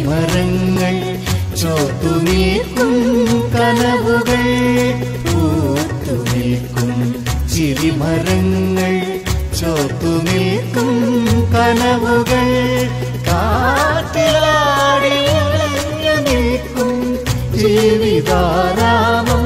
ചിരിമരങ്ങൾ ചോത്തുനിൽക്കും കനവുകൾ പൂത്തുനിൽക്കും ചിരിമരങ്ങൾ ചോത്തുനിൽക്കും കനവുകൾ കാറ്റിലാടി ഉലഞ്ഞു നിൽക്കും ജീവിതാരാമം.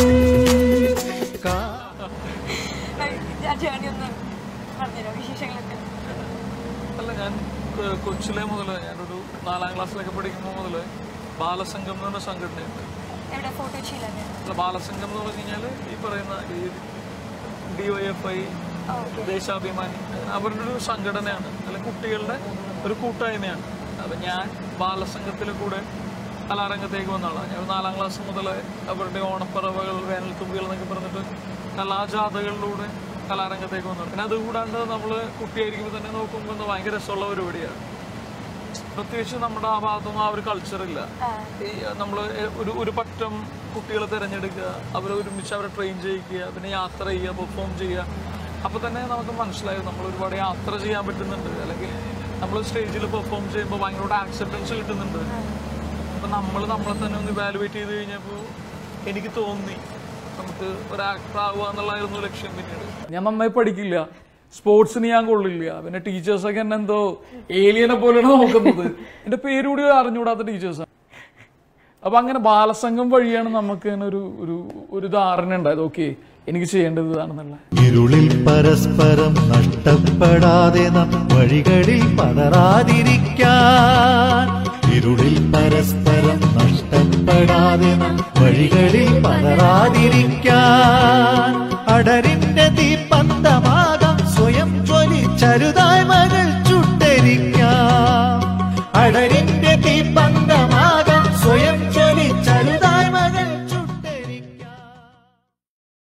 അല്ല, ഞാൻ കൊച്ചിലെ മുതൽ ഞാനൊരു 4ാം ക്ലാസ്സിലൊക്കെ പഠിക്കുമ്പോൾ മുതൽ ബാലസംഘം എന്ന് പറഞ്ഞ സംഘടനയുണ്ട്. ബാലസംഘം എന്ന് പറഞ്ഞു കഴിഞ്ഞാൽ ഈ പറയുന്ന ഈ DYFI, ദേശാഭിമാനി, അവരുടെ ഒരു സംഘടനയാണ്, അല്ലെങ്കിൽ കുട്ടികളുടെ ഒരു കൂട്ടായ്മയാണ്. അപ്പം ഞാൻ ബാലസംഘത്തിൽ കൂടെ കലാരംഗത്തേക്ക് വന്നതാണ്. ഞാൻ 4ാം ക്ലാസ് മുതൽ അവരുടെ ഓണപ്പറവകൾ, വേനൽത്തുമ്പികൾ എന്നൊക്കെ പറഞ്ഞിട്ട് കലാജാഥകളിലൂടെ കലാരംഗത്തേക്ക് വന്നു. പിന്നെ അതുകൂടാണ്ട് നമ്മൾ കുട്ടിയായിരിക്കുമ്പോൾ തന്നെ നോക്കുമ്പോൾ ഭയങ്കര രസമുള്ള പരിപാടിയാണ്. പ്രത്യേകിച്ച് നമ്മുടെ ആ ഭാഗത്തൊന്നും ആ ഒരു കൾച്ചറില്ല. ഈ നമ്മൾ ഒരു പറ്റം കുട്ടികളെ തിരഞ്ഞെടുക്കുക, അവരെ ഒരുമിച്ച് അവരെ ട്രെയിൻ ചെയ്യിക്കുക, പിന്നെ യാത്ര ചെയ്യുക, പെർഫോം ചെയ്യുക. അപ്പോൾ തന്നെ നമുക്ക് മനസ്സിലായി നമ്മൾ ഒരുപാട് യാത്ര ചെയ്യാൻ പറ്റുന്നുണ്ട്, അല്ലെങ്കിൽ നമ്മൾ സ്റ്റേജിൽ പെർഫോം ചെയ്യുമ്പോൾ ഭയങ്കര ആക്സെപ്റ്റൻസ് കിട്ടുന്നുണ്ട്. അപ്പം നമ്മളെ തന്നെ ഒന്ന് ഇവാലുവേറ്റ് ചെയ്ത് കഴിഞ്ഞപ്പോൾ എനിക്ക് തോന്നി നമുക്ക് ഒരു ആക്ടർ ആവുക എന്നുള്ളതായിരുന്നു ലക്ഷ്യം. പിന്നീട് ഞാൻ നന്നായി പഠിക്കില്ല, സ്പോർട്സിന് ഞാൻ കൊള്ളില്ല, പിന്നെ ടീച്ചേഴ്സൊക്കെ എന്നെ എന്തോ ഏലിയനെ പോലെയാണ് നോക്കുന്നത്. എൻ്റെ പേര് കൂടി അറിഞ്ഞുകൂടാത്ത ടീച്ചേഴ്സാണ്. അപ്പം അങ്ങനെ ബാലസംഘം വഴിയാണ് നമുക്ക് തന്നെ ഒരു ധാരണ ഉണ്ടായത്, ഓക്കെ എനിക്ക് ചെയ്യേണ്ടത് ഇതാണെന്നുള്ള. ഇരുളിൽ പരസ്പരം നഷ്ടപ്പെടാതെ നാം വഴികളിൽ പതറാതിരിക്കാൻ, ഇരുളിൽ പരസ്പരം നഷ്ടപ്പെടാതെ നാം വഴികളിൽ പതറാതിരിക്കാൻ, അടരിന്റെ തീപ്പന്തമാകാം സ്വയം ജ്വലിച്ചരുതായ്മകൾ ചുട്ടരിക്കാം, അടരിന്റെ തീപ്പന്ത